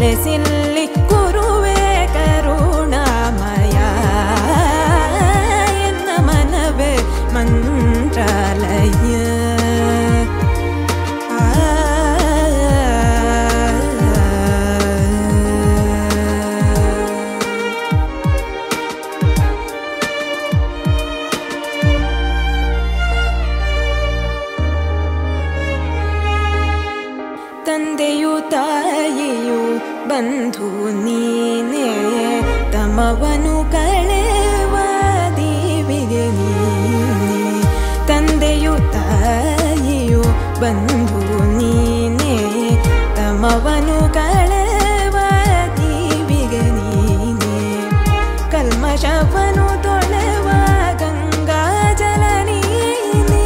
ನೆಲೆಸಿಲ್ಲಿ ಗುರುವೇ ಕರುಣಾಮಯ ಎನ್ನ ಮನವೇ ಮಂತ್ರಾಲಯ. ತಂದೆಯು ತಾಯಿಯು ಬಂಧು ನೀನೇ, ತಮವನು ಕಳೆವ ದೇವಿಗೆ ನೀನೇ. ತಂದೆಯು ತಾಯಿಯು ಬಂಧು ನೀನೇ, ತಮವನು ಕಳೆವ ದೇವಿಗೆ ನೀನೇ. ಕಲ್ಮಶವನು ತೊಳೆವ ಗಂಗಾ ಜಲ ನೀನೇ.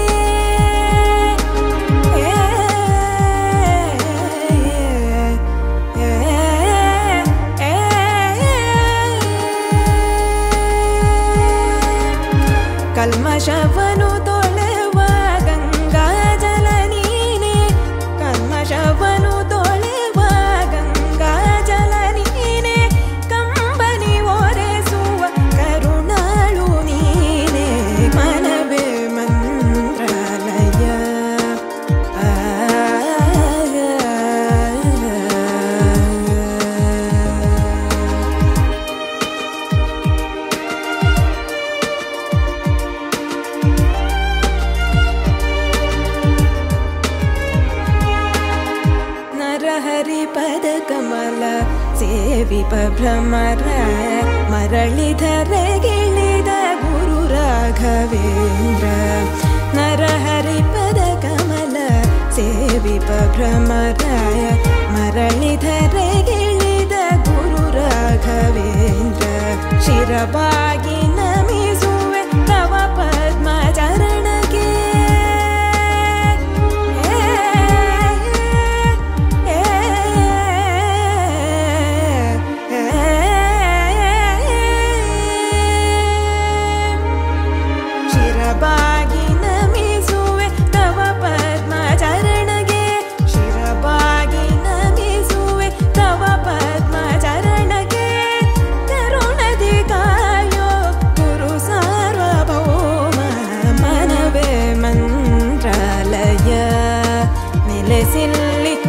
ಕಲ್ಮಶವನು ತೊಳೆವ ಗಂಗಾ ಜಲ ನೀನೇ. ಕಲ್ಮಶವನು ತೊಳೆವ ಗಂಗಾ ಜಲ ನೀನೇ. ಕಂಬನಿ ಒರೆಸುವ ಕರುಣಾಳು ನೀನೇ, ಮನವೇ ಮಂತ್ರಾಲಯ. ನರಹರಿಪದ ಕಮಲ ಸೇವಿಪ ಭ್ರಮರ, ಮರಳಿಧರೆಗಿಳಿದ ಗುರು ರಾಘವೇಂದ್ರ. ನರಹರಿಪದ ಕಮಲ ಸೇವಿಪ ಭ್ರಮರ, ಮರಳಿಧರೆಗಿಳಿದ ಗುರು ರಾಘವೇಂದ್ರ. ಶಿರಬಾಗಿ ನಮಿಸುವೆ ತವ ಪದ್ಮ ಚರಣಕ್ಕೆ. ಶಿರಬಾಗಿ ನಮಿಸುವೆ ತವ ಪದ್ಮ ಚರಣಗೆ. ಶಿರಬಾಗಿ ನಮಿಸುವೆ ತವ ಪದ್ಮ ಚರಣಗೆ. ಕರುಣದಿ ಕಾಯೋ ಗುರು ಸಾರ್ವಭೌಮ, ಮನವೇ ಮಂತ್ರಾಲಯ. ನೆಲೆಸಿಲ್ಲಿ